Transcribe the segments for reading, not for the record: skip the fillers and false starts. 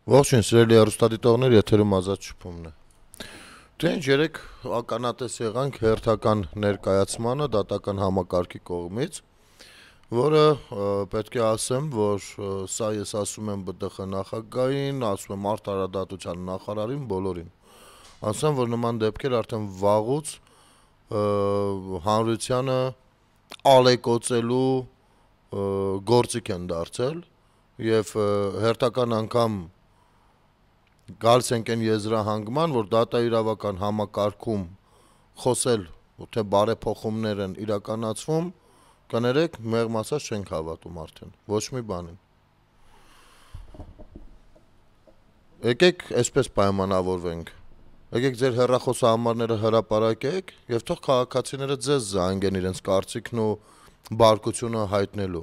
Ողջույն, սիրելի հեռուստադիտողներ, եթերում Ազատ շփումն է։ Դե ինչ երեք ականատես եղանք հերթական ներկայացմանը դատական համակարգի կողմից, որը պետք է ասեմ, որ սա ես ասում եմ ԲՏԽ նախագահին, ասում եմ արդարադատության նախարարին, բոլորին։ Ասեմ, որ նման դեպքեր արդեն վաղուց հանրությանը ալեկոծելու գործիք են դարձել եւ հերթական անգամ գալիս ենք այն եզրահանգման, որ դատաիրավական համակարգում խոսել, թե բարեփոխումներ են իրականացվում, կներեք, մեղմ ասած չենք հավատում արդեն, ոչ մի բանին։ Եկեք այսպես պայմանավորվենք։ Եկեք ձեր հեռախոսահամարները հրապարակեք եւ թող քաղաքացիները ձեզ զանգեն իրենց կարծիքն ու բարկությունը հայտնելու։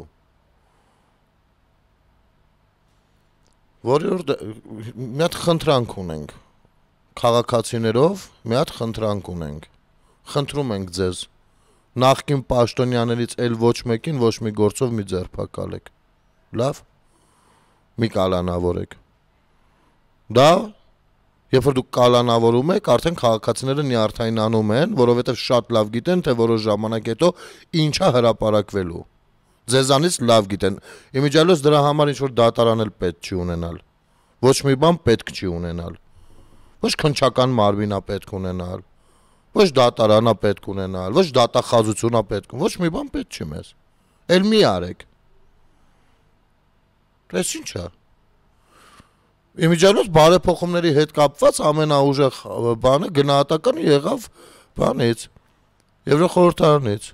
Որի մի հատ խնդրանք ունենք քաղաքացիներով, մի հատ խնդրանք ունենք։ Խնդրում ենք ձեզ նախկին պաշտոնյաներից էլ ոչ մեկին ոչ մի գործով մի ձերբակալեք։ Լավ։ Մի կալանավորեք։ Դա երբ որ դուք կալանավորում եք, արդեն քաղաքացիները նյարդայնանում են, որովհետև շատ լավ գիտեն, թե որոշ ժամանակ հետո ինչա հրապարակվելու։ Ձեզանից լավ գիտեն։ Իմիջիալոց դրա համար ինչ որ դատարան էլ պետք չի ունենալ։ Ոչ մի բան պետք չի ունենալ։ Ոչ քննչական մարմինա պետք ունենալ։ Ոչ դատարանա պետք ունենալ, ոչ դատախազությունա պետք, ոչ մի բան պետք չի մեզ։ Էլ մի արեք։ Դες ինչ է։ Իմիջիալոց բարեփոխումների հետ կապված ամենաուժեղ բանը գնահատականը եղավ բանից, Եվրոխորհրդարանից։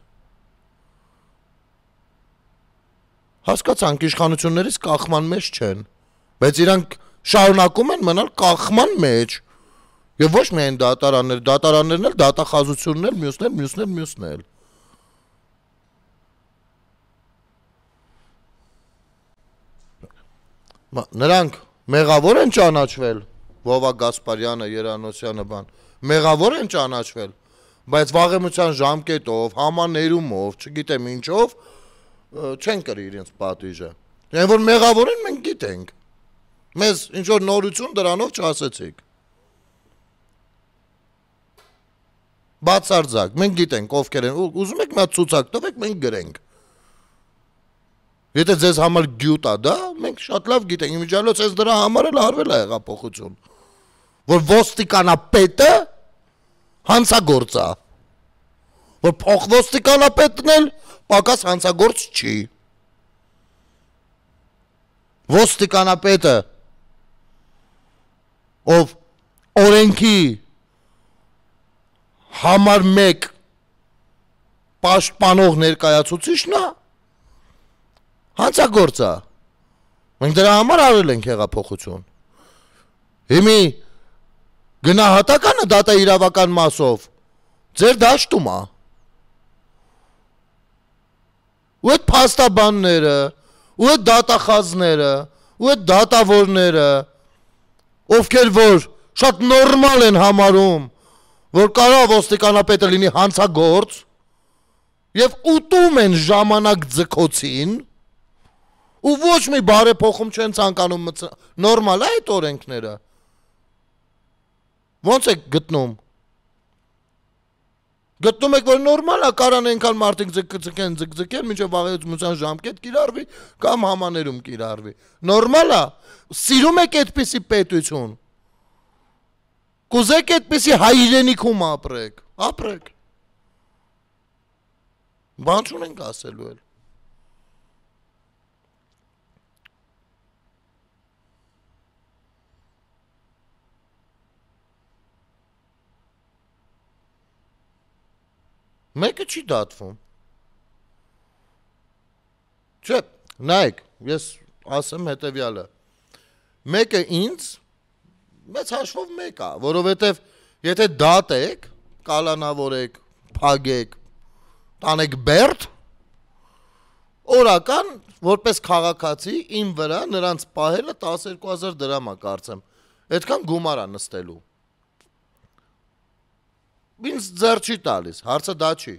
Հասկացանք, իշխանություններից կախման մեջ չեն, բայց իրանք շարունակում են մնալ կախման մեջ։ Եվ ոչ միայն դատարաններն էլ, դատախազությունն էլ, մյուսն էլ։ Նրանք մեղավոր են ճանաչվել, Վովա Գասպարյանը, Երանոսյանը բան, մեղավոր են ճանաչվել, բայց վաղեմության ժամկետով, համաներումով, չգիտեմ ինչով, չեն կրի իրենց պատիժը։ Այն որ մեղավոր են, մենք գիտենք։ Մեզ ինչ որ նորություն դրանով չասեցիք։ Բացարձակ, մենք գիտենք ովքեր են, ուզում եք մի հատ ցուցակ տվեք, մենք գրենք։ Եթե ձեզ համար գյուտ է դա, մենք շատ լավ գիտենք, իմիջիալոց այս դրա համար էլ արվել է հեղափոխություն, որ ոստիկանապետը հանցագործ է, որ փոխոստիկանապետն էլ պակաս հանցագործ չի։ Ոստիկանապետը, ով օրենքի համար 1 պաշտպանող ներկայացուցիչն է, հանցագործ է։ Մենք դրա համար արել ենք հեղափոխություն։ Հիմի գնահատականը դատաիրավական մասով ձեր դաշտում է։ Ու այդ փաստաբանները, ու այդ դատախազները, ու այդ դատավորները, ովքեր որ շատ նորմալ են համարում, որ կարող ոստիկանապետը լինի հանցագործ, եւ ուտում են ժամանակ ձգոցին, ու ոչ մի բարեփոխում չեն ցանկանում նորմալ է այդ օրենքները։ Ոնց եք գտնում։ Գտնում եք, որ նորմալ է, կարան այնքան մարդիկ ձգձգեն, մինչև վաղեմության ժամկետ կիրառվի կամ համաներում կիրառվի։ Նորմալ է։ Սիրում եք այդպիսի պետություն։ Կուզեք այդպիսի հայրենիքում ապրեք, ապրեք։ Բան չունենք ասելու էլ։ Մեկը չի դատվում։ Չէ, նայեք, ես ասեմ հետևյալը։ Մեկը ինձ մեծ հաշվով մեկ է, որովհետև եթե դատեք, կալանավորեք, փագեք, տանեք բերդ, օրական որպես քաղաքացի իմ վրա նրանց պահելը 12000 դրամ է կարծեմ։ Այդքան գումար է նստելու։ Ինձ ձեռ չի տալիս, հարցը դա չի։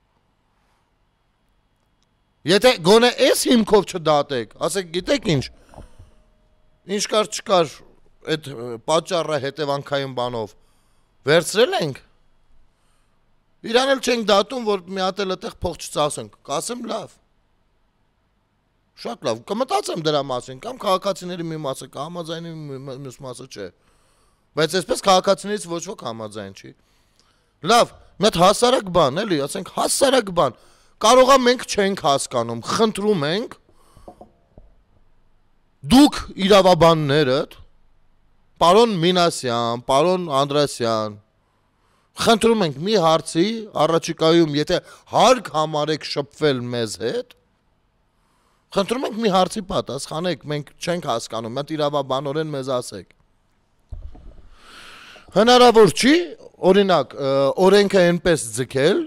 Եթե գոնե այս հիմքով չդատեք, ասեք գիտեք ինչ, ինչ կար չկար այդ պատճառը հետևանքային բանով վերցրել ենք։ Իրան էլ չենք դատում, որ մի հատ էլ այդտեղ փող չծասենք, կասեմ լավ։ Շատ լավ, կմտածեմ դրա մասին, կամ քաղաքացիների մի մասը կհամաձայնի, մյուս մասը չէ։ Բայց այսպես քաղաքացիներից ոչ ոք համաձայն չի։ Լավ, մի հատ հասարակ բան, էլի, ասենք հասարակ բան։ Կարողա մենք չենք հասկանում, խնդրում ենք դուք իրավաբաններդ, պարոն Մինասյան, պարոն Անդրասյան, խնդրում ենք մի հարցի առաջիկայում, եթե հարկ համարեք շփվել մեզ հետ, խնդրում ենք մի հարցի պատասխանեք, մենք չենք հասկանում, մի հատ իրավաբանորեն մեզ ասեք։ Հնարավոր չի, օրինակ, օրենքը այնպես ձգել,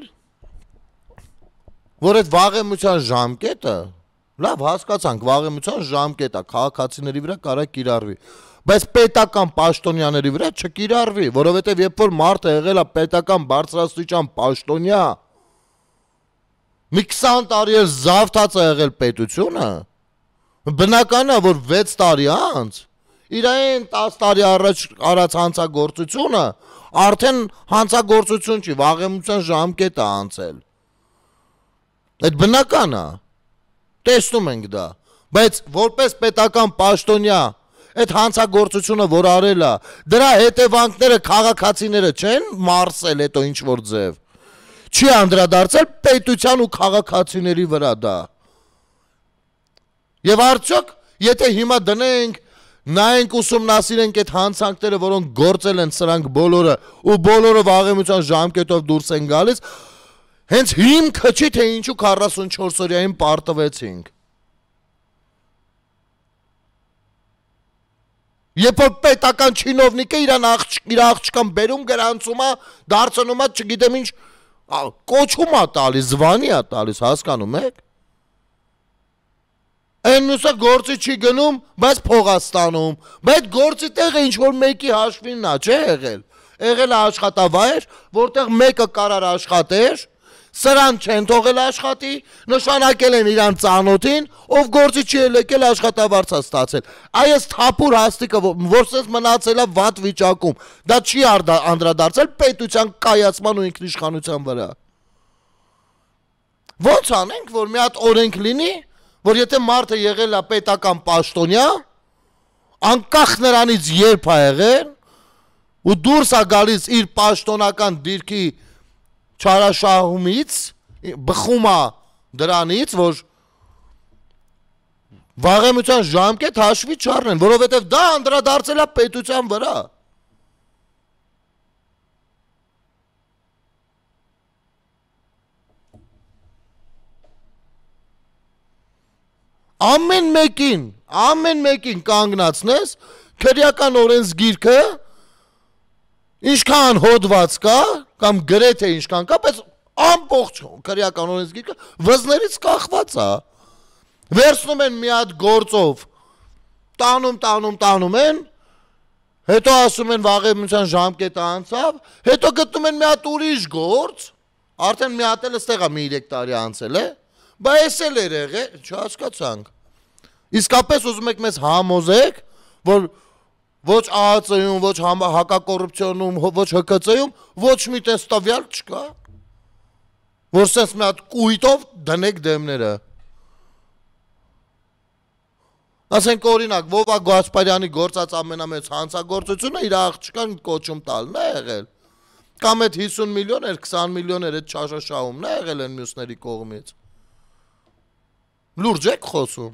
որ այդ վաղեմության ժամկետը, լավ հասկացանք, վաղեմության ժամկետը քաղաքացիների վրա կարա կիրառվի, բայց պետական պաշտոնյաների վրա չկիրառվի, որովհետև երբ որ մարդը եղել է պետական բարձրաստիճան պաշտոնյա, մի 20 տարի էլ զավթած է եղել պետությունը, բնական է, որ 6 տարի անց, իր այն 10 տարի առաջ արած հանցագործությունը, արդեն հանցագործություն չի, վաղեմության ժամկետ է անցել։ Այդ բնական է, տեսնում ենք դա, բայց որպես պետական պաշտոնյա, այդ հանցագործությունը, որ արել է, դրա հետևանքները քաղաքացիները չեն մարսել հետո ինչ-որ ձև, չի անդրադարձել պետության ու քաղաքացիների վրա դա։ Եվ արդյոք, եթե հիմա դնենք, նայենք ուսումնասիրենք այդ հանցանքները, որոնք գործել են սրանք բոլորը, ու բոլորը վաղեմության ժամկետով դուրս են գալիս, հենց հիմքը չի, թե ինչու 44 օրյային պարտվեցինք։ Երբ որ պետական չինովնիկը իր աղջկան բերում գրանցում է, դարձնում է, չգիտեմ ինչ, կոչում է տալիս, զվանի է տալիս, հասկանում եք։ Այն մյուսը գործի չի գնում, բայց փող է ստանում, բայց գործի տեղը ինչ-որ մեկի հաշվինն է, չէ եղել։ Եղել է աշխատավայր, որտեղ մեկը կարար աշխատեր, սրան չեն թողել աշխատի, նշանակել են իրան ծանոթին, ով գործի չի ելեկել աշխատավարձա ստացել։ Այս թափուր հաստիկը, որ սենց մնացել է վատ վիճակում, դա չի անդրադարձել պետության կայացման ու ինքնիշխանության վրա։ Ոնց անենք, որ մի հատ օրենք լինի, որ եթե մարդը եղել է պետական պաշտոնյա, անկախ նրանից երբ է եղել, ու դուրս է գալիս իր պաշտոնական դիրքի չարաշահումից, բխում է դրանից, որ վաղեմության ժամկետ հաշվի չառնեն, որովհետև դա անդրադարձել է պետության վրա։ Ամեն մեկին կանգնացնես, քրեական օրենսգիրքը, ինչքան հոդված կա, կամ գրեթե ինչքան կա, բայց ամբողջ քրեական օրենսգիրքը վզներից կախված է։ Վերցնում են մի հատ գործով, տանում են, հետո ասում են վաղեմության ժամկետը անցավ, հետո գտնում են մի հատ ուրիշ գործ, արդեն մի հատ էլ ստեղ է մի 3 տարի անցել է, բայց ես էլ էր եղել, չհասկացանք։ Իսկապես ուզում եք մեզ համոզեք, որ ոչ ԱԱԾ-ում, ոչ հակակոռուպցիոնում, ոչ ՀԿՑ-ում, ոչ մի տեստավյալ չկա, որ սենց մի հատ կույտով դնեք դեմները։ Ասենք օրինակ, Վովա Գասպարյանի գործած ամենամեծ հանցագործությունը իր աղջկան կոչում տալն է եղել։ Կամ այդ 50 միլիոն էր, 20 միլիոն էր այդ չաշաշահումն է եղել են մյուսների կողմից։ Լուրջ եք խոսում։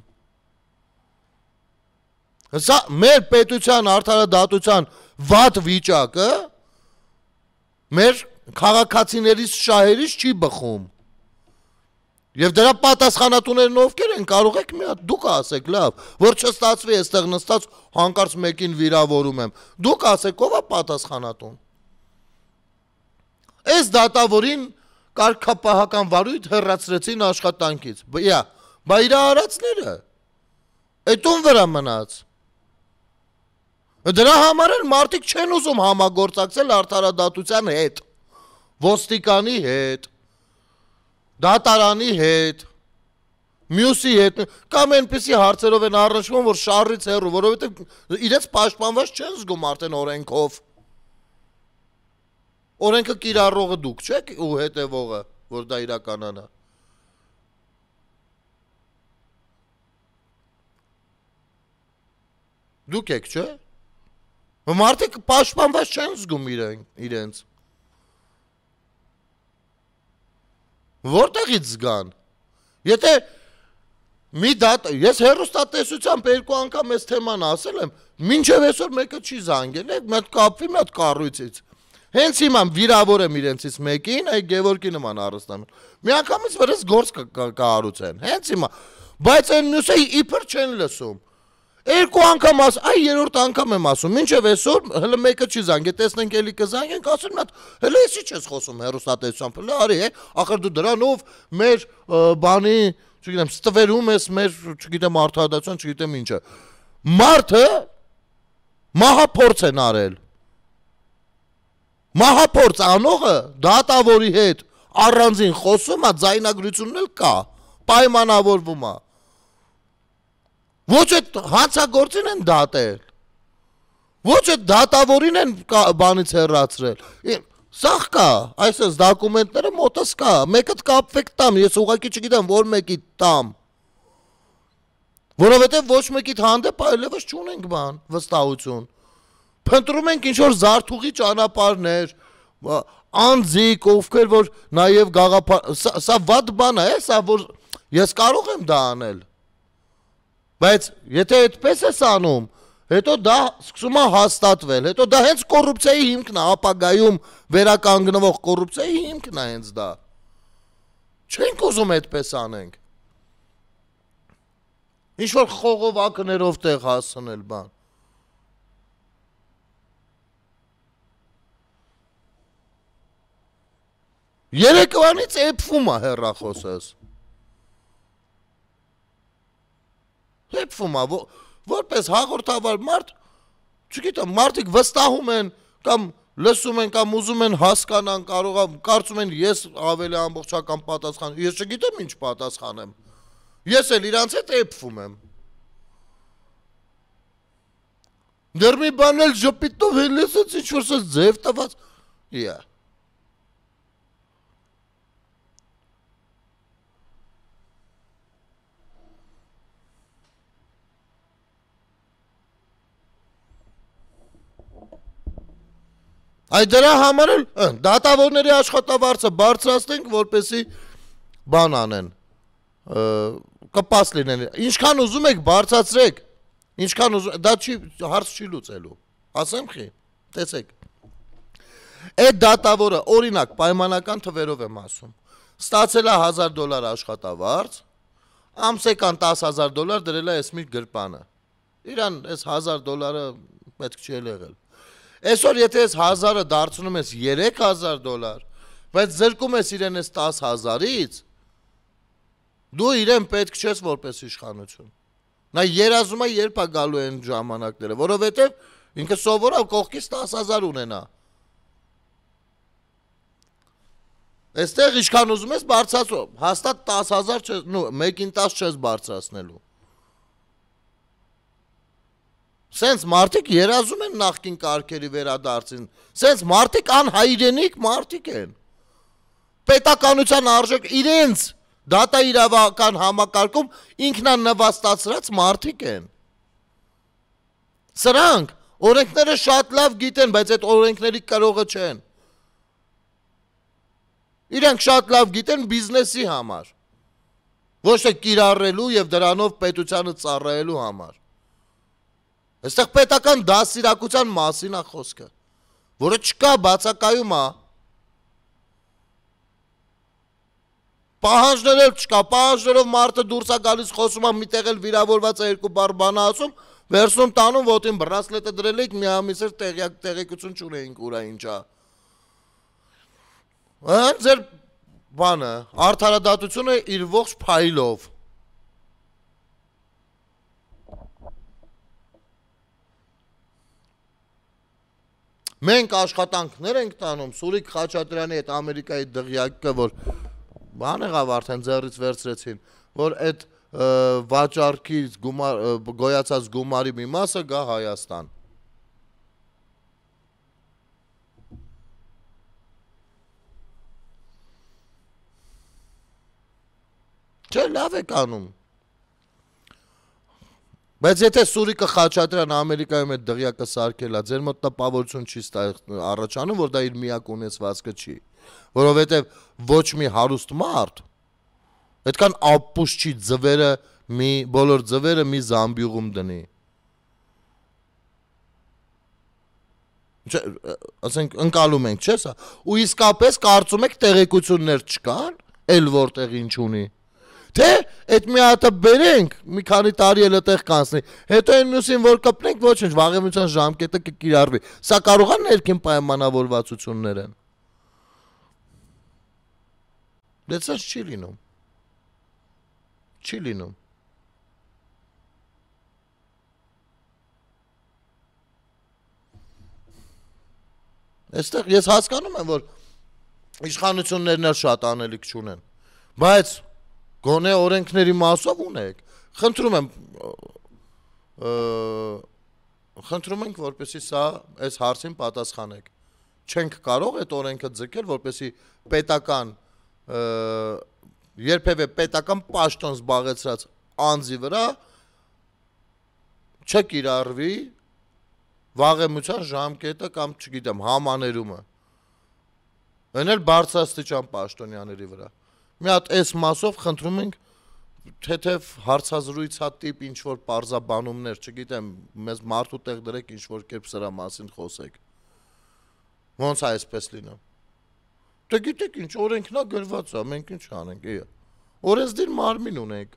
Սա մեր պետության արդարադատության վատ վիճակը մեր քաղաքացիներից շահերից չի բխում։ Եվ դրա պատասխանատուներն ովքեր են, կարող եք մի հատ դուք ասեք, լավ, որ չստացվի այստեղ նստած հանկարծ մեկին վիրավորում եմ։ Դուք ասեք, ով է պատասխանատուն։ Այս դատավորին կարգապահական վարույթ հեռացրեցին աշխատանքից։ Բա իր արածները։ Այդ ում վրա մնաց։ Դրա համար էլ մարդիկ չեն ուզում համագործակցել արդարադատության հետ, ոստիկանի հետ, դատարանի հետ, Մյուսի հետ կամ այնպեսի հարցերով են առնչվում, որ շարից հեռու, որովհետև իրենց պաշտպանված չեն զգում արդեն օրենքով։ Օրենքը կիրառողը դուք չեք ու հետևողը, որ դա իրականանա։ Դուք եք, չէ՞։ Մարդիկ պաշտպանված չեն զգում իրենց։ Որտեղից զգան։ Եթե մի դատ, ես հեռուստատեսությամբ երկու անգամ այս թեման ասել եմ, մինչև այսօր մեկը չի զանգել, մի հատ կապվի, մի հատ կառույցից։ Հենց հիմա վիրավոր եմ իրենցից մեկին, այ Գևորգի նման առստամ։ Մի անգամից վրս գործ կառուցեն, հենց հիմա։ Բայց այն մյուսը իբր չեն լսում։ Երկու անգամ այ երրորդ անգամ եմ ասում, մինչև այսօր հələ մեկը չի զանգել, տեսնենք էլի կզանգենք, ասում եմ, հələ էսի չես խոսում հեռուստատեսությամբ, հələ արի, ախր դու դրանով մեր բանի, չգիտեմ, ստվերում ես մեր, չգիտեմ, արդարադատության, չգիտեմ ինչը։ Մարդը մահափորձ են արել։ Մահափորձ անողը դատավորի հետ առանձին խոսում է, ձայնագրությունն էլ կա, պայմանավորվում է։ Ոչ այդ հանցագործին են դատել, ոչ այդ դատավորին են բանից հեռացրել, սաղ կա, այսպես դակումենտները մոտս կա, մեկըտ կապվեք տամ, ես ուղղակի չգիտեմ, որ մեկիտ տամ, որովհետև ոչ մեկիտ հանդեպ այլևս չունենք բան, վստահություն, փնտրում ենք ինչ-որ զարթուղի ճանապարհներ, անձիկ, ովքեր որ նաև գաղափար, սա վատ բան է, սա որ ես կարող եմ դա անել, բայց եթե այդպես ես անում, հետո դա սկսում է հաստատվել, հետո դա հենց կոռուպցիայի հիմքն է, ապագայում վերականգնվող կոռուպցիայի հիմքն է հենց դա։ Չենք ուզում այդպես անենք։ Ինչ-որ խողովակներով տեղ հասնել բան։ Երեկվանից էփվում է հեռախոսս։ Հեպվում է, որպես հաղորդավար մարդ, չգիտեմ, մարդիկ վստահում են, կամ լսում են, կամ ուզում են հասկանան, կարծում են ես ավելի ամբողջական պատասխան, ես չգիտեմ ինչ պատասխանեմ, ես էլ իրանց հետ էփվում եմ։ Դեռ մի բան էլ ժպիտով էլ լսեց, ինչ-որ սս ձև տված, Այ դրա համար էլ դատավորների աշխատավարձը բարձրացնենք, որպեսզի բան անեն, կպաս լինեն, ինչքան ուզում եք բարձրացրեք, ինչքան ուզում, դա հարց չի լուծելու, ասեմ խի, տեսեք, այդ դատավորը, օրինակ, պայմանական թվերով եմ ասում, ստացել է $1000 աշխատավարձ, ամսեկան $10,000 դրել է այս մի գրպանը, իրան այս $1000 պետք չի եղել, Այսօր եթե ես 1000-ը դարձնում ես $3000, բայց զրկում ես իրեն ես 10,000-ից, դու իրեն պետք չես որպես իշխանություն։ Նա երազում է երբ է գալու են ժամանակները, որովհետև ինքը սովոր է կողքից 10,000 ունենա։ Այստեղ ինչքան ուզում ես բարձրացնում, հաստատ 10,000 չես, մեկին 10 չես բարձրացնելու։ Սենց մարդիկ երազում են նախկին կարգերի վերադարձին, սենց մարդիկ անհայրենիք մարդիկ են, պետականության արժեք իրենց դատա իրավական համակարգում ինքնանվաստացրած մարդիկ են, սրանք օրենքները շատ լավ գիտեն, բայց այդ օրենքների կրողը չեն, իրենք շատ լավ գիտեն բիզնեսի համար, ոչ թե կիրառելու և դրանով պետությանը ծառայելու համար, Այստեղ պետական դասիրակության մասին է խոսքը, որը չկա բացակայում է, պահանջներ էլ չկա, պահանջներով մարդը դուրս է գալիս խոսում է, միտեղ էլ վիրավորված է երկու բառ բան ասում, վերցնում տանում ոտին բրասլետը դրել եք, մի ամիս էր տեղեկություն չունեինք ուրա ինչա։ Ձեր բանը, արդարադատությունը իր ողջ փայլով Մենք աշխատանքներ ենք տանում, Սուրիկ Խաչատրյանի այդ Ամերիկայի դղյակը, որ բան եղավ արդեն ձեռից վերցրեցին, որ այդ վաճառքից գոյացած գումարի մի մասը գա Հայաստան։ Չէ, լավ եք անում։ Բայց եթե Սուրիկը Խաչատրյան Ամերիկայում այդ դղյակը սարքելա, ձեր մոտ տպավորություն չի առաջանում, որ դա իր միակ ունեցվածքը չի, որովհետև ոչ մի հարուստ մարդ այդքան ապուշ չի ձվերը բոլոր ձվերը մի զամբյուղում դնի։ Ասենք ընկալում ենք, չէ՞ սա։ Ու իսկապես կարծում եք տեղեկություններ չկան, էլ որտեղ ինչ ունի։ Թե այդ մի հատը բերենք, մի քանի տարի էլ այդտեղ կանցնի, հետո այն մյուսին որ կպնենք, ոչինչ, վաղեմության ժամկետը կկիրառվի։ Սա կարող է ներքին պայմանավորվածություններ են։ Դե սա չի լինում։ Չի լինում։ Այստեղ ես հասկանում եմ, որ իշխանություններն էլ շատ անելիք չունեն, բայց գոնե օրենքների մասով ունեք։ Խնդրում ենք, որպեսզի սա այս հարցին պատասխանեք։ Չենք կարող այդ օրենքը ձգել, որպեսզի պետական երբևէ պետական պաշտոն զբաղեցրած անձի վրա չկիրառվի վաղեմության ժամկետը կամ չգիտեմ համաներումը։ Այն էլ բարձրաստիճան պաշտոնյաների վրա։ Մի հատ այս մասով խնդրում ենք թեթև հարցազրույցատիպ ինչ որ պարզաբանումներ, չգիտեմ, մեզ մարդու տեղ դրեք ինչ որ կերպ սրա մասին խոսեք։ Ոնց է այսպես լինում։ Դե գիտեք ինչ օրենքն է գրված է, մենք ինչ անենք, էյա։ Օրենսդիր մարմին ունենք։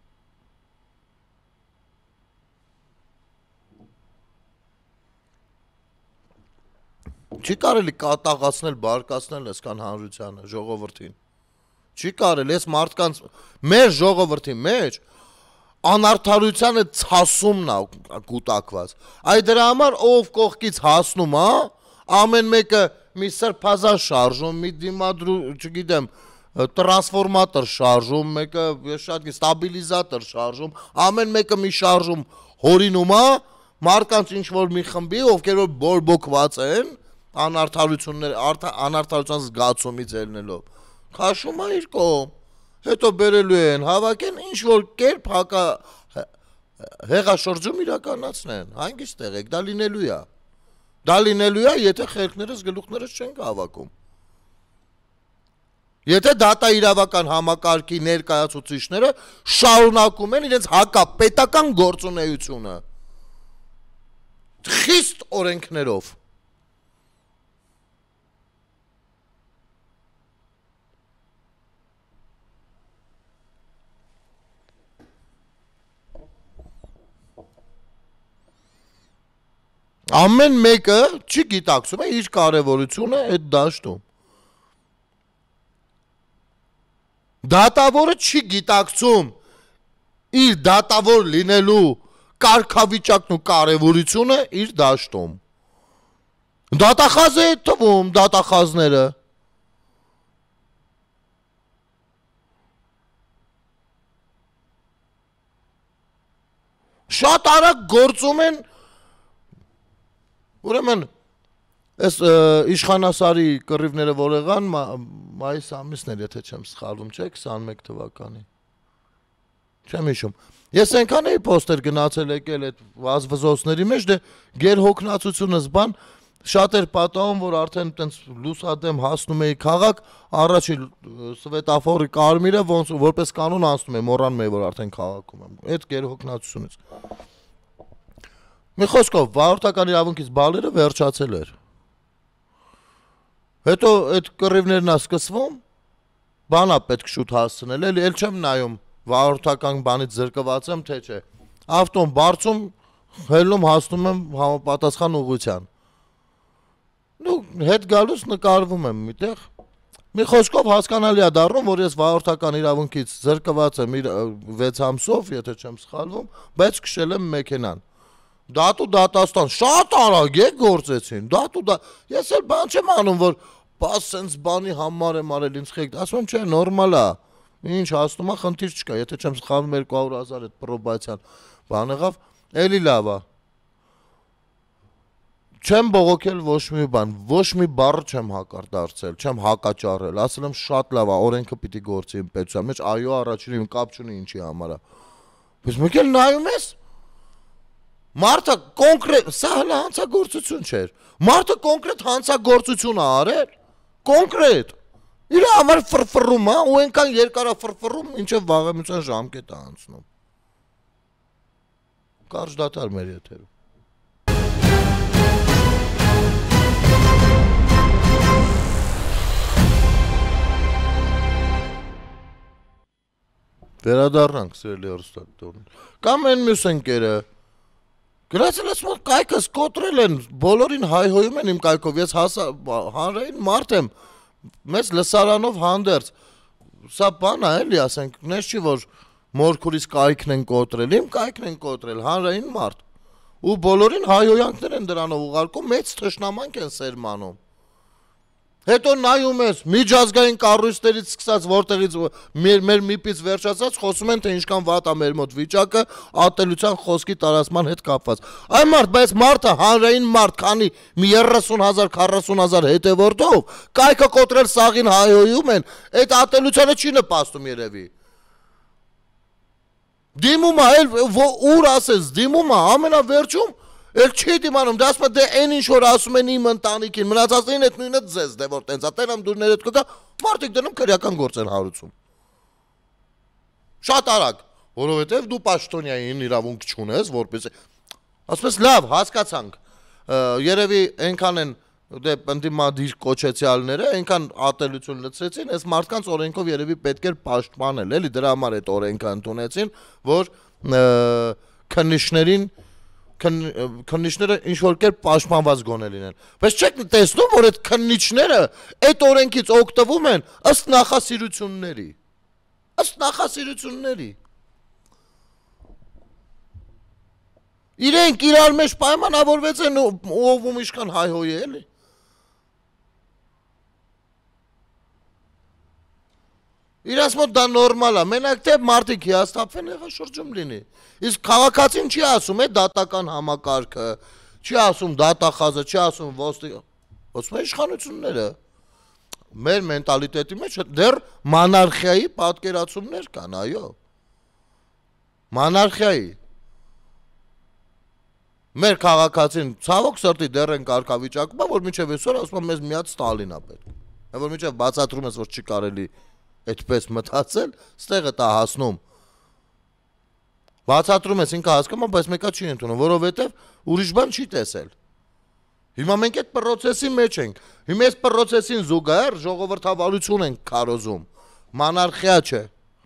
Չի կարելի կատաղացնել, բարկացնել այսքան հանրությանը, ժողովրդին։ Չի կարելի, այս մարդկանց մեր ժողովրդի մեջ անարդարությանը ցասումն է կուտակված։ Այ դրա համար ով կողքից հասնում է, ամեն մեկը մի սրբազան շարժում, մի դիմադրու, չգիտեմ, տրանսֆորմատոր շարժում, մեկը շատ ստաբիլիզատոր շարժում, ամեն մեկը մի շարժում հորինում է, մարդկանց ինչ որ մի խմբի, ովքեր որ բորբոքված են, անարդարության զգացումից ելնելով, քաշում է իր կողմ, հետո բերելու են, հավաքեն ինչ որ կերպ հեղաշրջում իրականացնեն, հանգիստ եղեք, դա լինելու է։ Դա լինելու է, եթե խելքներս գլուխներս չենք հավաքում։ Եթե դատաիրավական համակարգի ներկայացուցիչները շարունակում են իրենց հակապետական գործունեությունը խիստ օրենքներով։ Ամեն մեկը չի գիտակցում է իր կարևորությունը այդ դաշտում։ Դատավորը չի գիտակցում իր դատավոր լինելու կարգավիճակն ու կարևորությունը իր դաշտում։ Դատախազ է թվում, դատախազները։ Շատ արագ գործում են Ուրեմն, այս իշխանասարի կռիվները որ եղան մայիս ամիսն էր, եթե չեմ սխալվում, չէ, 21 թվականի։ Չեմ հիշում։ Ես այնքան էի պոստեր գնացել եկել այդ վազվզոցների մեջ, դե գերհոգնածությունս բան շատ էր պատահում, որ արդեն տենց լուսադեմ հասնում էի քաղաք, առաջի սվետաֆորի կարմիրը որպես կանոն անցնում է, մոռանում էի, որ արդեն քաղաքում եմ։ Այդ գերհոգնածությունից։ Մի խոսքով, վարորդական իրավունքից բալերը վերջացել էր։ Հետո այդ կռիվներն է սկսվում, բանա պետք շուտ հասցնել, էլ չեմ նայում վարորդական բանից զրկված եմ, թե չէ։ Ավտոն բարձում, հելնում հասնում եմ համապատասխան ուղղության։ Ու հետ գալուց նկարվում եմ միտեղ։ Մի խոսքով հասկանալի է դառնում, որ ես վարորդական իրավունքից զրկված եմ 6 ամսով, եթե չեմ սխալվում, բայց քշել եմ մեքենան։ Դատու դատաստան, շատ արագ է գործեցին, ես էլ բան չեմ անում, որ բաս սենց բանի համար եմ արել ինձ խեք, ասում եմ չէ, նորմալ է, Ինչ հասնում է, խնդիր չկա, եթե չեմ սխալվում 200,000 այդ պրոբացիան բան եղավ, էլի լավ է։ Չեմ բողոքել ոչ մի բան, ոչ մի բառ չեմ հակարդարձել, չեմ հակաճառել, ասել եմ շատ լավ է, օրենքը պիտի գործի իմ պետության մեջ, այո, առաջին իմ կապ չունի ինչի համար է։ Բայց մեկ էլ նայում ես, մարդը կոնկրետ, սա հələ հանցագործություն չէր, մարդը կոնկրետ հանցագործություն է արել, կոնկրետ, իր համար ֆրֆռում է, ու այնքան երկար է ֆրֆռում, ինչև վաղեմության ժամկետ է անցնում։ Կարճ դադար մեր եթերում։ Վերադառնանք սիրելի հեռուստատիտողներ։ Կամ այն մյուս ընկերը գրածել ասում կայքս կոտրել են, բոլորին հայհոյում են իմ կայքով, ես հանրային մարդ եմ, մեծ լսարանով հանդերձ, սա բան է էլի, ասենք, նես չի, որ մորքուրից կայքն են կոտրել, իմ կայքն են կոտրել, հանրային մարդ, ու բոլորին հայհոյանքներ են դրանով ուղարկում, մեծ թշնամանք են սերմանում։ Հետո նայում ես, միջազգային կառույցներից սկսած, որտեղից մեր միպից վերջացած, խոսում են, թե ինչքան վատ է մեր մոտ վիճակը, ատելության խոսքի տարածման հետ կապված։ Այ մարդ, բայց մարդը հանրային մարդ, քանի մի 30,000, 40,000 հետևորդով, կայքը կոտրել սաղին հայհոյում են, այդ ատելությանը չի նպաստում երևի։ Դիմում է, ուր ասես, դիմում է, ամենավերջում, Էլ չի դիմանում, դա ասում է դե այն ինչ որ ասում են իմ ընտանիքին, մնացածներին այդ նույնը ձեզ դե որ տենց է, տենամ դուրներ հետ կգա, մարդիկ դնում քրեական գործ են հարուցում։ Շատ արագ, որովհետև դու պաշտոնյային իրավունք չունես, որպես ասես լավ, հասկացանք։ Երևի այնքան են դե ընդդիմադիր կոչեցյալները, այնքան ատելություն լցրեցին, այս մարդկանց օրենքով երևի պետք էր պաշտպանել, էլի դրա համար այդ օրենքը ընդունեցին, որ քննիչները ինչ-որ կերպ պաշտպանված գոնե լինեն։ Բայց չեք տեսնում, որ այդ քննիչները այդ օրենքից օգտվում են ըստ նախասիրությունների։ Ըստ նախասիրությունների։ Իրենք իրար մեջ պայմանավորվեց են ով ում ինչքան հայհոյ է, էլի։ Իրաց մոտ դա նորմալ է, մենակ թե մարդիկ հիասթափվեն հեղաշրջում լինի։ Իսկ քաղաքացին չի ասում է դատական համակարգը, չի ասում դատախազը, չի ասում ոստիկանությունը, ասում է իշխանությունները։ Մեր մենտալիտետի մեջ դեռ մանարխիայի պատկերացումներ կան, այո։ Մանարխիայի։ Մեր քաղաքացին ցավոք սրտի դեռ են կարգավիճակում, որ մինչև այսօր ասում են մեզ միած Ստալին է պետք։ Որ մինչև բացատրում ես, որ չի կարելի այդպես մտածել, ստեղը տա հասնում։ Բացատրում ես ինքը հասկանում, բայց մեկա չի ընդունում, որովհետև ուրիշ բան չի տեսել։ Հիմա մենք այդ process-ի մեջ ենք։ Հիմա այս process-ին զուգահեռ ժողովրդավարություն ենք քարոզում։ Մանարխիա չէ։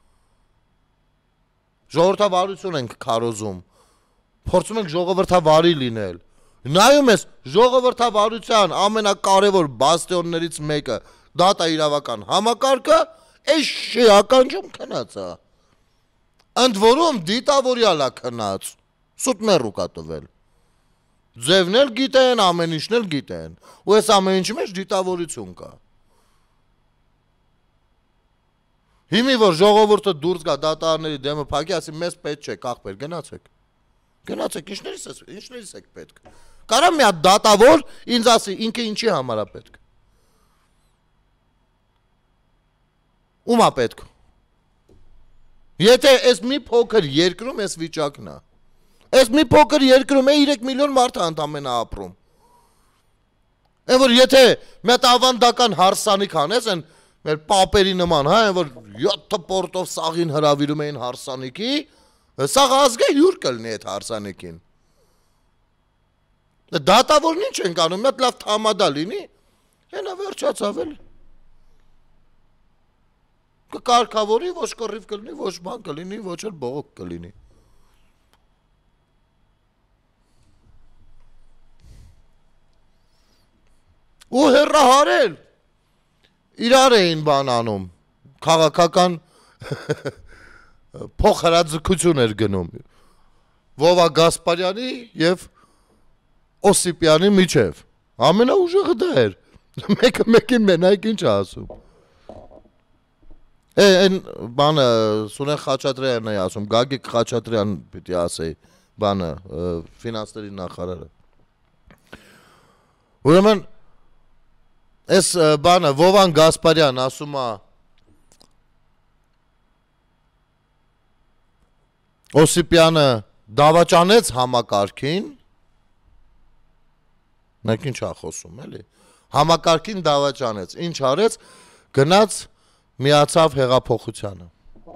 Ժողովրդավարություն ենք քարոզում։ Փորձում ենք ժողովրդավարի լինել։ Նայում ես ժողովրդավարության ամենակարևոր բաստիոններից մեկը, դատա իրավական համակարգը, այս չի ականջում քնած է։ Ընդ որում դիտավորյալ է քնած, սուտ մեռու կա տվել։ Ձևն էլ գիտեն, ամեն ինչն էլ գիտեն, ու այս ամեն ինչի մեջ դիտավորություն կա։ Հիմի որ ժողովուրդը դուրս գա դատարանների դեմը փակի, ասի մեզ պետք չէ, ախպեր, գնացեք։ Գնացեք, ինչներիս եք պետք։ Կարամ մի հատ դատավոր ինձ ասի, ինքը ինչի համար է պետք։ Ում է պետք։ Եթե այս մի փոքր երկրում այս վիճակն է։ Այս մի փոքր երկրում է 3 միլիոն մարդ ընդամենը ապրում։ Այն որ եթե մի հատ ավանդական հարսանիք անես, այն մեր պապերի նման, հա, այն որ 7 պորտով սաղին հրավիրում էին հարսանիքի, սաղ ազգը հյուր կլինի այդ հարսանիքին։ Դատավորն ինչ ենք անում, մի հատ լավ թամադա լինի, հենա վերջացավ էլ։ Կարգավորի, ոչ կռիվ կլինի, ոչ բան կլինի, ոչ էլ բողոք կլինի։ Ու հեռահարել իրար էին բան անում, քաղաքական փոխհրաձգություն էր գնում Վովա Գասպարյանի և Օսիպյանի միջև։ Ամենաուժեղը դա էր։ Մեկը մեկին մենայք ինչ է ասում։ Այն բանը Սուրեն Խաչատրյանն է ասում, Գագիկ Խաչատրյան պիտի ասեի, բանը ֆինանսների նախարարը։ Ուրեմն այս բանը Վովան Գասպարյան ասում է Օսիպյանը դավաճանեց համակարգին, նայեք ինչ է խոսում, էլի։ Համակարգին դավաճանեց, ինչ արեց, գնաց միացավ հեղափոխությանը։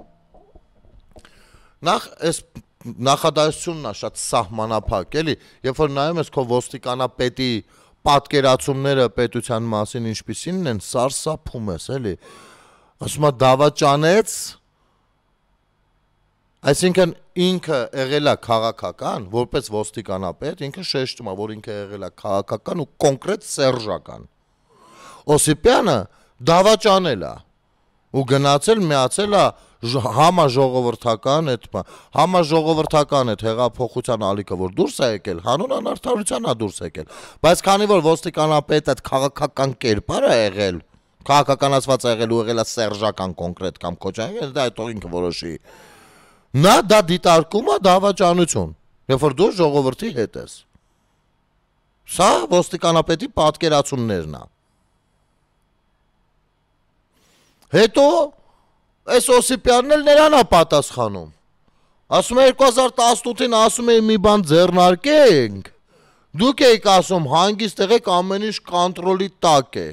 Նախ այս նախադասությունն է շատ սահմանափակ, էլի, երբ որ նայում ես քո ոստիկանապետի պատկերացումները պետության մասին ինչպիսին են, սարսափում ես, էլի։ Ասում է դավաճանեց, այսինքն ինքը եղել է քաղաքական, որպես ոստիկանապետ, ինքը շեշտում է, որ ինքը եղել է քաղաքական ու կոնկրետ սերժական։ Օսիպյանը դավաճանել է ու գնացել միացել է համաժողովրդական այդ հեղափոխության ալիքը, որ դուրս է եկել, հանուն անարդարության է դուրս եկել, բայց քանի որ ոստիկանապետը այդ քաղաքական կերպար է եղել, քաղաքականացված է եղել ու եղել է սերժական կոնկրետ կամ կոչային, դա այդ ինքը որոշի։ Նա դա դիտարկում է դավաճանություն, երբ որ դու ժողովրդի հետ ես։ Սա ոստիկանապետի պատկերացումներն է։ Հետո այս Օսիպյանն էլ նրան է պատասխանում։ Ասում է 2018-ին ասում էի մի բան ձեռնարկենք, դուք եք ասում հանգիստ եղեք ամեն ինչ կոնտրոլի տակ է։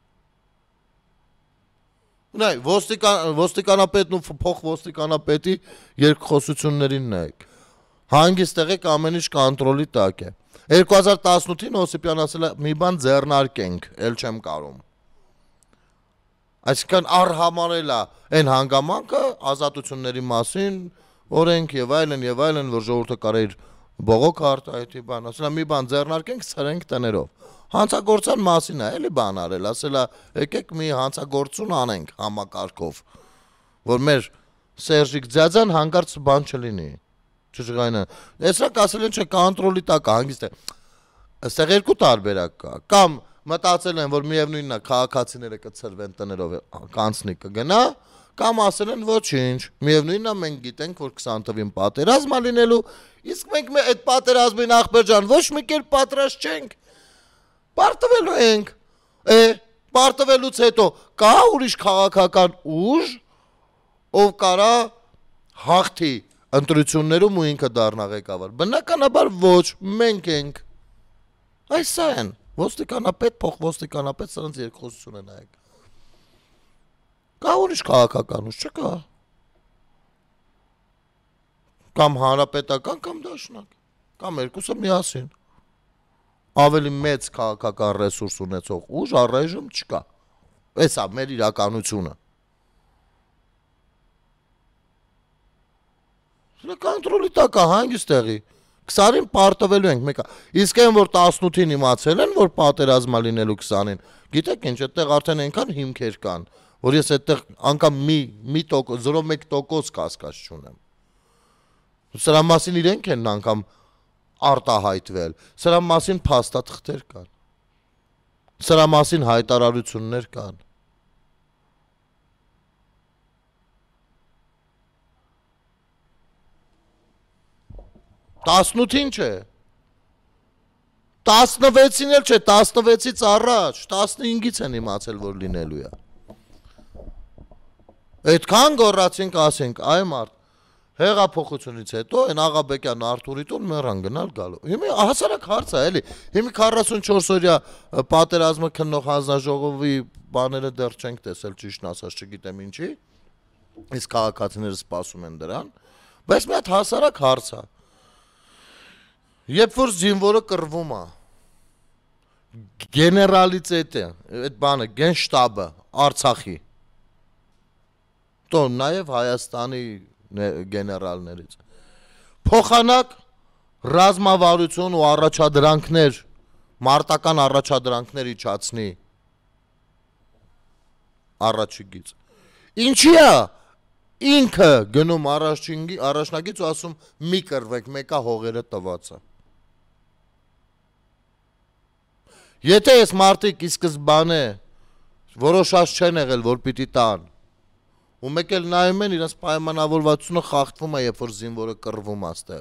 Նայ, ոստիկանապետն ու փոխոստիկանապետի երկխոսություններին նայեք։ Հանգիստ եղեք ամեն ինչ կոնտրոլի տակ է։ 2018-ին Օսիպյանն ասել է մի բան ձեռնարկենք, ել չեմ կարում։ Այսինքն արհամարել է այն հանգամանքը ազատությունների մասին, օրենք եւ այլն, որ ժողովուրդը կարա իր բողոք արտահայտի բան, ասել է մի բան ձեռնարկենք, ցրենք տներով։ Հանցագործան մասին է, էլի բան արել, ասել է եկեք մի հանցագործություն անենք համակարգով, որ մեր Սերժիկ Ձյաձան հանկարծ բան չլինի։ Ճշգրայինը։ Այսրակ ասել են չէ կոնտրոլի տակ է, հանգիստ է։ Այստեղ երկու տարբերակ կա։ Կամ մտածել են, որ միևնույնն է քաղաքացիները կցրվեն տներով կանցնի կգնա, կամ ասել են ոչինչ։ Միևնույնն է մենք գիտենք, որ 20 թվին պատերազմ է լինելու, իսկ մենք այդ պատերազմին ախպերջան ոչ մի կերպ պատրաստ չենք։ Պարտվելու ենք։ Պարտվելուց հետո կա ուրիշ քաղաքական ուժ, ով կարա հաղթի ընտրություններում ու ինքը դառնա ղեկավար։ Բնականաբար ոչ, մենք ենք։ Այս սա են։ Ոստիկանապետ, փոխոստիկանապետ, սրանց երկխոսությունը նայեք։ Կա ուրիշ քաղաքական ուժ, չկա։ Կամ հանրապետական, կամ դաշնակ, կամ երկուսը միասին։ Ավելի մեծ քաղաքական ռեսուրս ունեցող ուժ առայժմ չկա։ Էս է մեր իրականությունը։ Սա կոնտրոլի տակ է, հանգիստ տեղի։ 20-ին պարտվելու ենք մեկը։ Իսկ այն որ 18-ին իմացել են, որ պատերազմ է լինելու 20-ին, գիտեք ինչ, այդտեղ արդեն այնքան հիմքեր կան, որ ես այդտեղ անգամ մի 0.1% կասկած չունեմ։ Սրա մասին իրենք են անգամ արտահայտվել, սրա մասին փաստաթղթեր կան, սրա մասին հայտարարություններ կան։ 18-ին չէ, 16-ին էլ չէ, 16-ից առաջ, 15-ից են իմացել, որ լինելու է։ Այդքան գոռացինք, ասենք, այ մարդ, հեղափոխությունից հետո այն Աղաբեկյան Արթուրի տուն մեռան գնալ գալու։ Հիմա հասարակ հարց է, էլի։ Հիմա 44 օրյա պատերազմը քննող հանձնաժողովի բաները դեռ չենք տեսել, ճիշտն ասած, չգիտեմ ինչի։ Իսկ քաղաքացիները սպասում են դրան, բայց մի հատ հասարակ հարց է։ Երբ որ զինվորը կռվում է, գեներալիտետը, այդ բանը, գենշտաբը, Արցախի, տո նաև Հայաստանի գեներալներից, փոխանակ ռազմավարություն ու առաջադրանքներ, մարտական առաջադրանքներ իջացնի առաջիկից։ Ինչի է ինքը գնում առաջնագից ու ասում մի կռվեք, մեկա հողերը տվածը։ Եթե այս մարդիկ ի սկզբանե որոշած չեն եղել, որ պիտի տան, Ու մեկ էլ նայում են իրենց պայմանավորվածությունը խախտվում է, երբ որ զինվորը կռվում է այստեղ։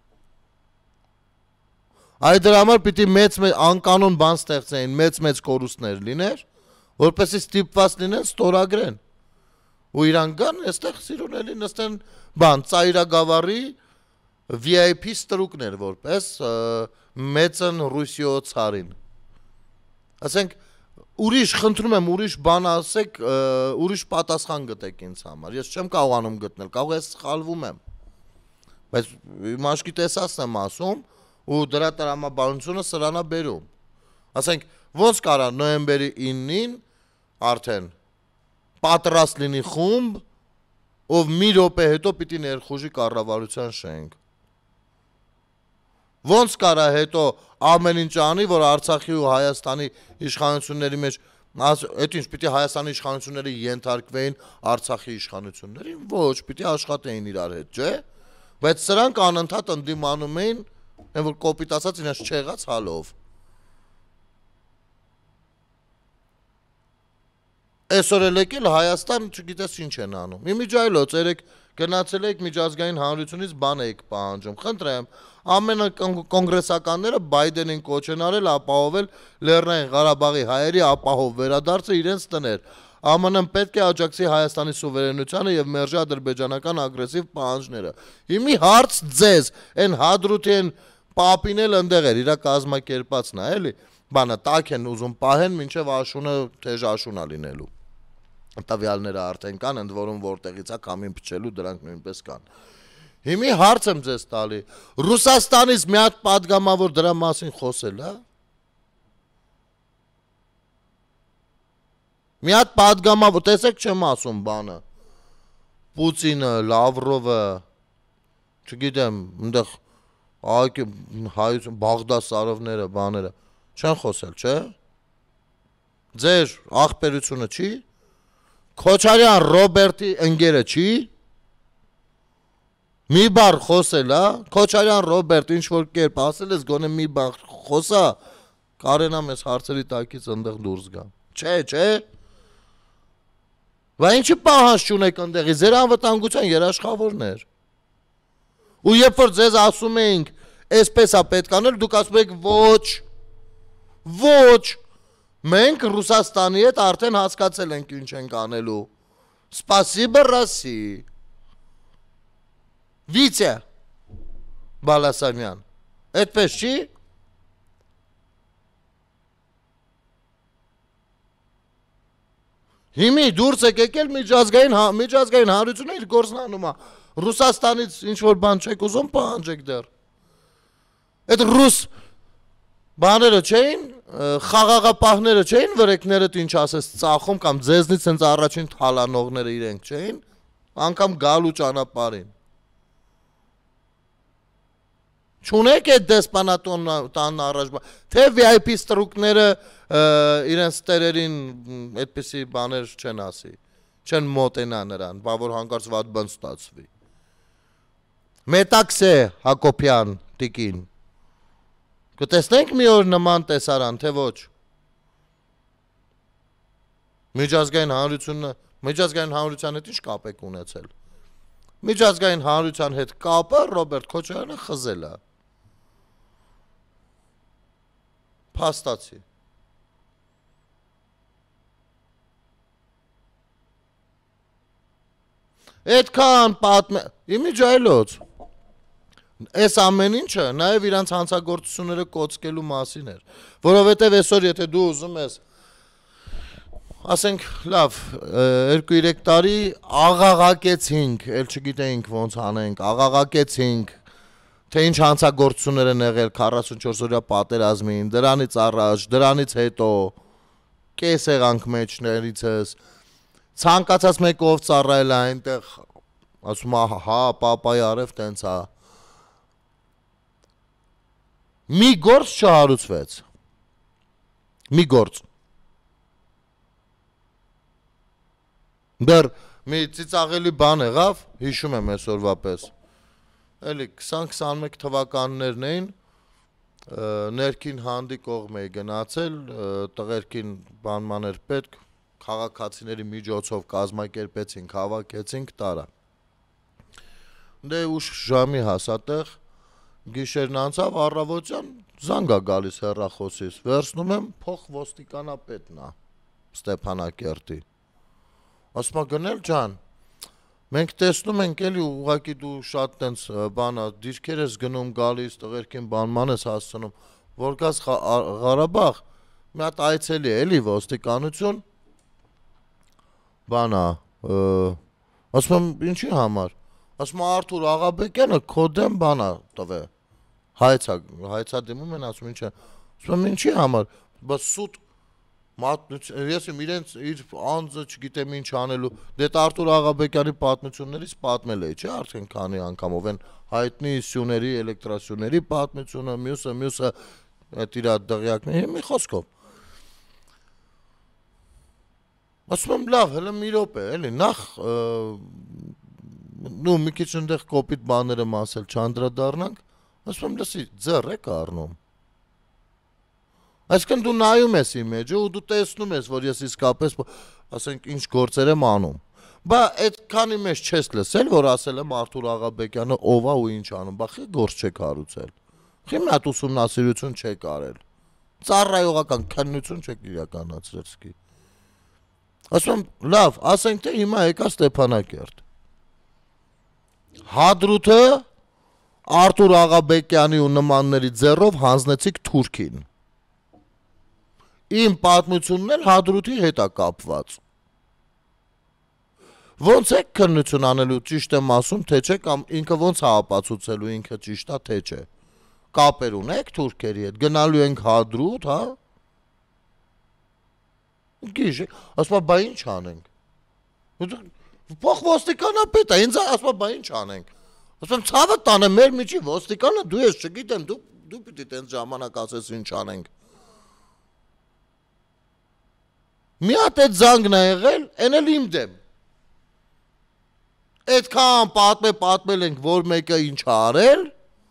Այդ դրա համար պիտի մեծ անկանոն բան ստեղծեին, մեծ կորուստներ լիներ, որպեսզի ստիպված լինեն ստորագրեն։ Ու իրան գան, այստեղ սիրունելի նստեն բան, ծայրագավառի VIP ստրուկներ որպես մեծն Ռուսիո ցարին։ Ասենք ուրիշ խնդրում եմ, ուրիշ բան ասեք, ուրիշ պատասխան գտեք ինձ համար։ Ես չեմ կարողանում գտնել, կարող է սխալվում եմ։ Բայց մաշկի տեսածն եմ ասում, ու դրա տրամաբանությունը սրանա բերում։ Ասենք ոնց կարա նոյեմբերի 9-ին արդեն պատրաստ լինի խումբ, ով մի րոպե հետո պիտի ներխուժի կառավարության շենք։ Ոնց կարա հետո ամեն ինչ անի, որ Արցախի ու Հայաստանի իշխանությունների մեջ, այդ ինչ պիտի Հայաստանի իշխանությունները ենթարկվեին Արցախի իշխանություններին, ոչ, պիտի աշխատեին իրար հետ, չէ՞։ Բայց սրանք անընդհատ ընդդիմանում էին, որ կոպիտ ասած իրենց չեղած հալով։ Այսօր էլ եկել Հայաստան չգիտես ինչ են անում։ Իմիջայլոց երեք գնացել եք միջազգային հանրությունից բան եք պահանջում։ Խնդրեմ, ամեն կոնգրեսականները Բայդենին կոչ են արել ապահովել Լեռնային Ղարաբաղի հայերի ապահով վերադարձը իրենց տներ։ ԱՄՆ-ն պետք է աջակցի Հայաստանի սուվերենությանը եւ մերժի ադրբեջանական ագրեսիվ պահանջները։ Հիմի հարց ձեզ, այն Հադրութին պապին էլ ընդեղ էր, իրա կազմակերպածն է, էլի։ Բանը տակ են ուզում պահեն, մինչեւ աշունը թեժ աշունա լինելու։ Տվյալները արդեն կան, ընդ որում որտեղից է կամին փչելու, դրանք նույնպես կան։ Հիմի հարց եմ ձեզ տալի, Ռուսաստանից մի հատ պատգամավոր դրա մասին խոսել է։ Մի հատ պատգամավոր, տեսեք չեմ ասում բանը։ Պուտինը, Լավրովը, չգիտեմ, այնտեղ հայություն, Բաղդասարովները, բաները չեն խոսել, չէ՞։ Ձեր ախպերությունը չի։ Քոչարյան Ռոբերտի ընկերը չի։ Մի բառ խոսել, հա։ Քոչարյան Ռոբերտ ինչ որ կերպ ասել ես, գոնե մի բառ խոսա, կարենամ ես հարցերի տակից այնտեղ դուրս գա։ Չէ։ Բա ինչի պահանջ չունեք այնտեղի, ձեր անվտանգության երաշխավորներ։ Ու երբ որ ձեզ ասում էինք, այսպես է պետք անել, դուք ասում եք ոչ։ Մենք Ռուսաստանի հետ արդեն հասկացել ենք ինչ ենք անելու։ Սպասիբը Ռասի։ Վիցե Բալասանյան։ Այդպես չի։ Հիմի դուրս եք եկել միջազգային հանրությունը իր գործն անում է։ Ռուսաստանից ինչ որ բան չեք ուզում պահանջեք դեռ։ Այդ ռուս բաները չէին, խաղաղապահները չէին, վրեկներդ ինչ ասես ծախում կամ ձեզնից հենց առաջին թալանողները իրենք չէին, անգամ գալու ճանապարհին։ Չունեք այդ դեսպանատան առաջ, թե VIP ստրուկները իրենց տերերին այդպիսի բաներ չեն ասի, չեն մոտենա նրան, բա որ հանկարծ վատ բան ստացվի։ Մետաքսե Հակոբյան տիկին։ Կտեսնենք մի օր նման տեսարան, թե ոչ։ Միջազգային հանրության հետ ինչ կապ եք ունեցել։ Միջազգային հանրության հետ կապը Ռոբերտ Քոչարյանը խզել է։ Փաստացի։ Այդքան իմիջայլոց։ Այս ամեն ինչը նաև իրանց հանցագործությունները կոծկելու մասին էր, որովհետև այսօր եթե դու ուզում ես, ասենք լավ, 2-3 տարի աղաղակեցինք, էլ չգիտեինք ոնց անենք, աղաղակեցինք, թե ինչ հանցագործություններ են եղել 44 օրյա պատերազմին, դրանից առաջ, դրանից հետո, կես եղանք մեջներիցս, ցանկացած մեկով ծառայել է այնտեղ, ասում է հա, պապայի արև տենց է։ Մի գործ չհարուցվեց։ Մի գործ։ Դեռ մի ծիծաղելի բան եղավ, հիշում եմ այսօրվա պես։ Էլի 20-21 թվականներն էին, ներքին հանդի կողմ էի գնացել, տղերքին բանման էր պետք, քաղաքացիների միջոցով կազմակերպեցինք, հավաքեցինք, տարա։ Դե ուշ ժամի հասատեղ գիշերն անցավ, առավոտյան զանգ է գալիս հեռախոսից, վերցնում եմ, փոխ ոստիկանապետն է Ստեփանակերտի։ Ասում է գնել ջան, մենք տեսնում ենք էլի ուղղակի դու շատ տենց բանա դիրքեր ես գնում գալիս, տղերքին բանման ես հասցնում, որ գաս Ղարաբաղ, մի հատ այցելի էլի ոստիկանություն, բանա, ասում եմ ինչի համար, ասում է Արթուր Աղաբեկյանը քո դեմ բանա տվե, հայցադիմում են ասում ինչ է, ասում եմ ինչի համար, բայց սուտ ես իրենց իր անձը չգիտեմ ինչ անելու, դե Արթուր Աղաբեկյանի պատմություններից պատմել էի, չէ՞ արդեն քանի անգամով են հայտնի սյուների, էլեկտրասյուների պատմությունը, մյուսը այդ իր դղյակների մի խոսքով։ Ասում եմ լավ, հələ մի րոպե, էլի, նախ մի քիչ այնտեղ կոպիտ բաները ասել չանդրադառնանք, ասում եմ լսի, ձեռ եք առնում։ Այսինքն դու նայում ես իմ էջը ու դու տեսնում ես, որ ես իսկապես, ասենք, ինչ գործեր եմ անում։ Բա այդքանի մեջ չես լսել, որ ասել եմ Արթուր Աղաբեկյանը ով է ու ինչ անում, բա խի գործ չեք հարուցել։ Խի մի հատ ուսումնասիրություն չեք արել։ Ծառայողական քննություն չեք իրականացրել սկի։ Ասում եմ, լավ, ասենք թե հիմա եկա Ստեփանակերտ։ Հադրութը Արթուր Աղաբեկյանի ու նմանների ձեռով հանձնեցիք Թուրքին։ Իմ պատմությունն էլ Հադրութի հետ է կապված։ Ոնց եք քննություն անելու, ճիշտ եմ ասում, թե չէ, կամ ինքը ոնց է ապացուցելու, ինքը ճիշտ է, թե չէ։ Կապեր ունեք թուրքերի հետ, գնալու ենք Հադրութ, հա։ Գիշ, ասում եմ, բա ինչ անենք։ Փոխ ոստիկանապետ է, ինձ ասում եմ, բա ինչ անենք։ Ասում եմ, ցավը տանը մեր միջի ոստիկանը դու ես, չգիտեմ, դու պիտի տենց ժամանակ ասես ինչ անենք։ Մի հատ այդ զանգն է եղել, են էլ իմ դեմ։ Այդքան պատմել ենք, որ մեկը ինչ է արել,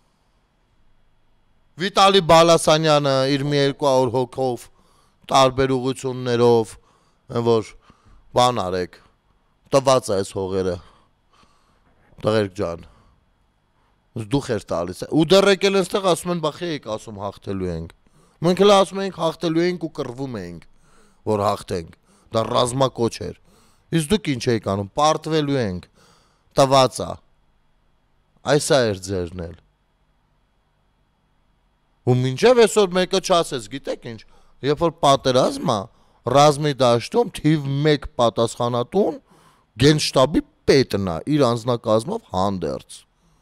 Վիտալի Բալասանյանը իր մի 200 հոգով, տարբեր ուղղություններով, որ բան արեք, տված է այս հողերը, տղերք ջան, դուխ էր տալիս, ու դեռ եկել են ստեղ ասում են, բախի եք ասում հաղթելու ենք, մենք էլ ասում ենք հաղթելու ենք ու կռվում ենք, որ հաղթենք, դա ռազմակոչ էր, իսկ դուք ինչ եք անում, պարտվելու ենք, տված է, այս է էր ձերն էլ, ու մինչև այսօր մեկը չասես, գիտեք ինչ, երբ որ պատերազմ է, ռազմի դաշտում թիվ 1 պատասխանատուն գենշտաբի պետն է, իր անձնակազմով հանդերձ։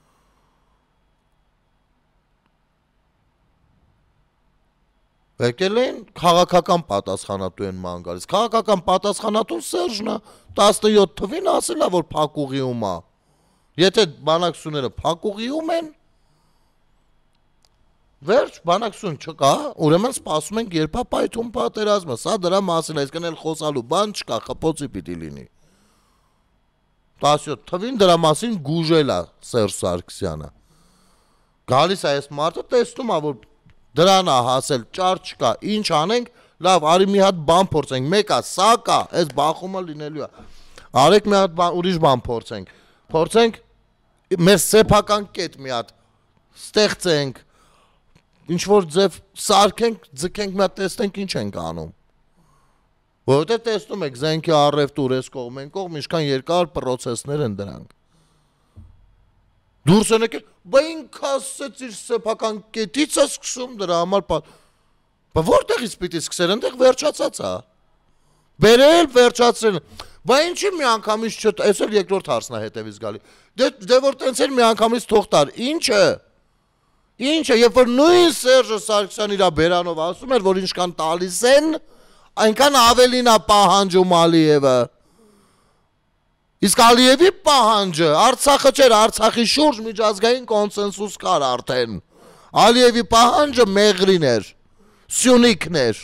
Եկել են քաղաքական պատասխանատու են ման գալիս, քաղաքական պատասխանատուն Սերժն է, 17 թվին ասել է, որ փակուղիում է, եթե բանակցությունները փակուղիում են, վերջ, բանակցություն չկա, ուրեմն սպասում ենք երբ է պայթում պատերազմը, սա դրա մասին է, այսքան էլ խոսալու բան չկա, խփոցի պիտի լինի։ 17 թվին դրա մասին գուժել է Սերժ Սարգսյանը։ Գալիս է այս մարդը, տեսնում է, որ դրան է հասել, ճար չկա, ինչ անենք, լավ, արի մի հատ բան փորձենք, մեկա, սա կա, այս բախումը լինելու է։ Արեք մի հատ ուրիշ բան փորձենք, մեր սեփական կետ մի հատ ստեղծենք, ինչ որ ձև սարքենք, ձգենք մի հատ տեսնենք ինչ ենք անում։ Որովհետև տեսնում եք զենքի առևտուր այս կողմ են կողմ, ինչքան երկար պրոցեսներ են դրանք։ Դուրս են եկել, բա ինքը ասեց իր սեփական կետից է սկսում դրա համար, բա որտեղից պիտի սկսել, այնտեղ վերջացած է։ Բերել, վերջացրել։ Բա ինչի մի անգամից այս էլ երկրորդ հարցն է հետևից գալի։ Դե որ տենց էլ մի անգամից թող տար, Ինչը, երբ որ նույն Սերժը Սարգսյան իր բերանով ասում էր, որ ինչքան տալիս են, այնքան ավելին է պահանջում Ալիևը։ Իսկ Ալիևի պահանջը Արցախը չէր, Արցախի շուրջ միջազգային կոնսենսուս կար արդեն։ Ալիևի պահանջը Մեղրին էր, Սյունիքն էր։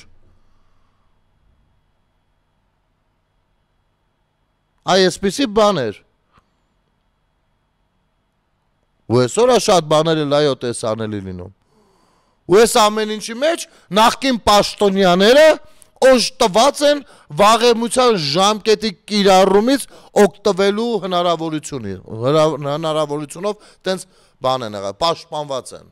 Այսպիսի բան էր։ Ու այսօր շատ բաներ էլ այո տեսանելի լինում։ Ու այս ամեն ինչի մեջ նախկին պաշտոնյաները օժտված են վաղեմության ժամկետի կիրառումից օգտվելու հնարավորությունով տենց բան են եղել, պաշտպանված են։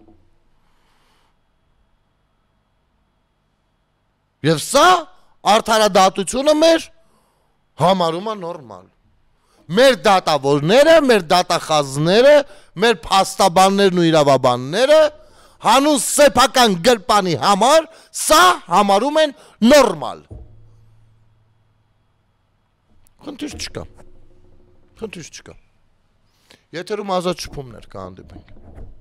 Եվ սա արդարադատությունը մեր համարում է նորմալ։ Մեր դատավորները, մեր դատախազները, մեր փաստաբաններն ու իրավաբանները հանուն սեփական գրպանի համար սա համարում են նորմալ։ Խնդիր չկա։ Եթերում ազատ շփումներ կհանդիպենք։